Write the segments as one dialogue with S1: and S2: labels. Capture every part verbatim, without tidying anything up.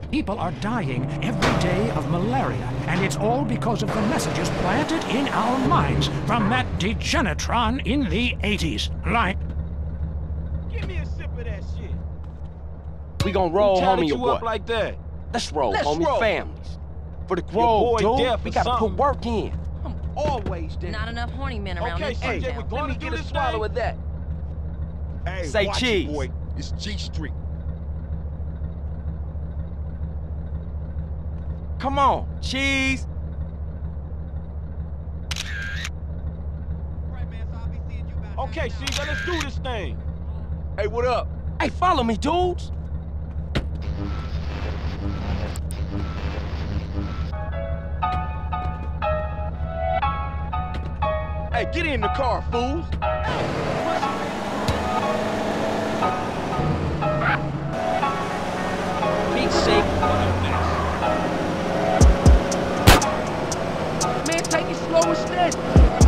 S1: People are dying every day of malaria, and it's all because of the messages planted in our minds from that degenitron in the eighties. Like...
S2: Give me a sip of that shit.
S3: We gon' roll,
S2: Who
S3: homie,
S2: you
S3: or what?
S2: up like that?
S3: Let's roll,
S2: Let's
S3: homie,
S2: roll.
S3: families. For the Grove,
S2: boy
S3: dude.
S2: deaf
S3: We
S2: or
S3: gotta
S2: something.
S3: put work in.
S2: I'm always there.
S4: Not enough horny men around
S2: Okay,
S4: this
S2: C J,
S4: town.
S2: we're going
S3: Let me
S2: to
S3: get
S2: do
S3: a
S2: this
S3: swallow
S2: thing?
S3: of that.
S2: Hey,
S3: Say
S2: watch
S3: cheese.
S2: it, boy. It's G Street.
S3: Come on, cheese.
S2: Okay, C J, let's do this thing. Hey, what up?
S3: Hey, follow me, dudes.
S2: Hey, get in the car, fools.
S3: Big shake. Man, take it slow and steady.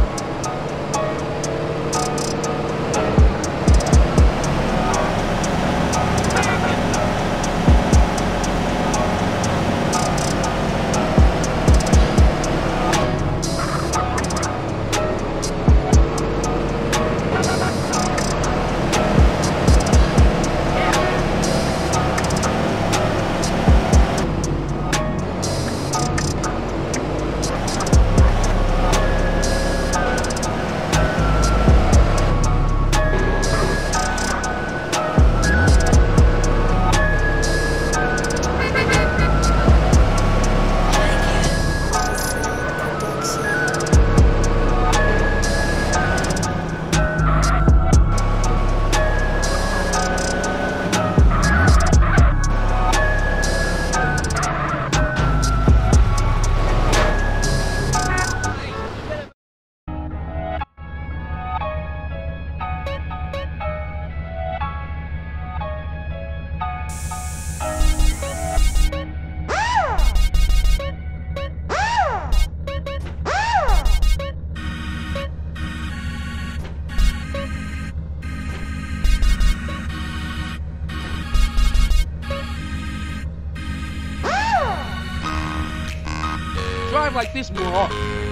S3: Drive like this more often.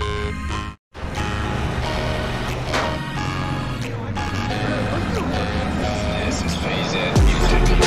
S5: This is Phase Music.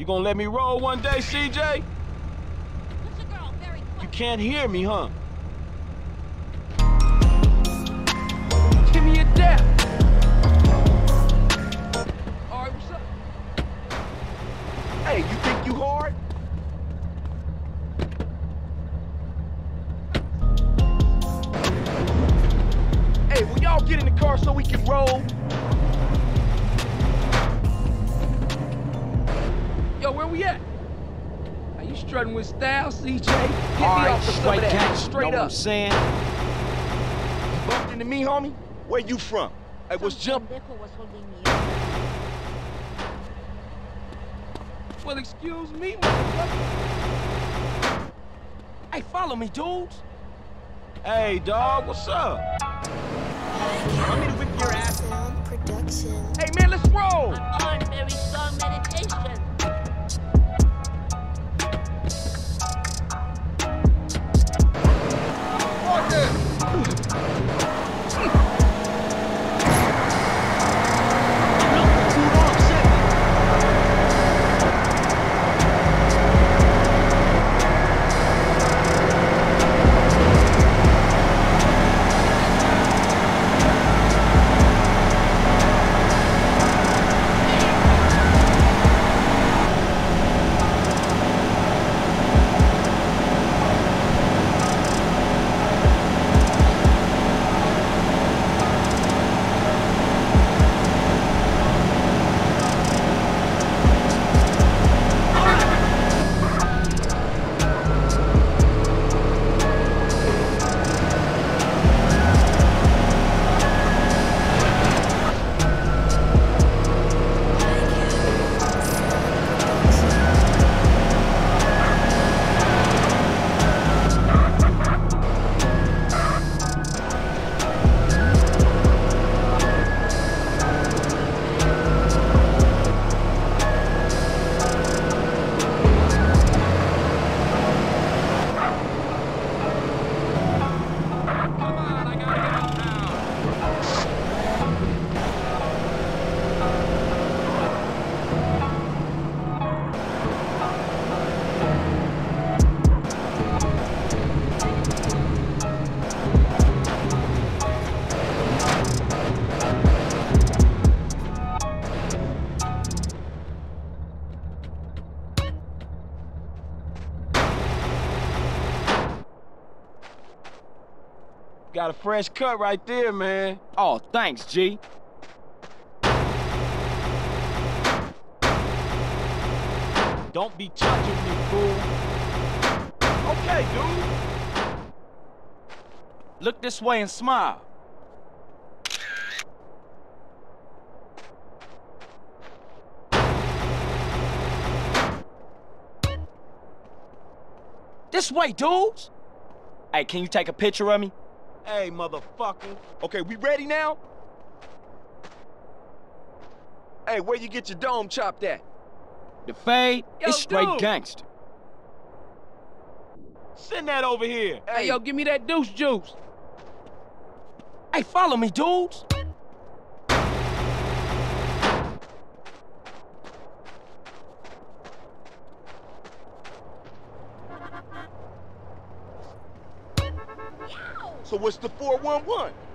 S2: gonna let me roll one day, C J? You can't hear me, huh?
S3: Give me a dap. All right, what's up?
S2: Hey, you think you hard? Hey, will y'all get in the car so we can roll?
S3: Yo, where we at? Are you strutting with style, C J? Get me
S2: All right,
S3: off the some of that,
S2: gang,
S3: straight
S2: know what
S3: up.
S2: I'm saying? You bumped into me, homie? Where you from? Hey, what's jump?
S3: Well, excuse me, motherfucker. Hey, follow me, dudes.
S2: Hey, dog, what's up? Want me to whip your ass?
S4: Sound production.
S3: Hey, man, let's roll.
S6: I'm on very strong meditation.
S2: Got a fresh cut right there, man.
S3: Oh, thanks, G.
S2: Don't be touching me, fool. Okay, dude.
S3: Look this way and smile. This way, dudes. Hey, can you take a picture of me?
S2: Hey, motherfucker. Okay, we ready now? Hey, where you get your dome chopped at?
S3: The fade
S2: Yo,
S3: is straight
S2: dude.
S3: gangster.
S2: Send that over here.
S3: Hey, yo, give me that deuce juice. Hey, follow me, dudes.
S2: So what's the four one one?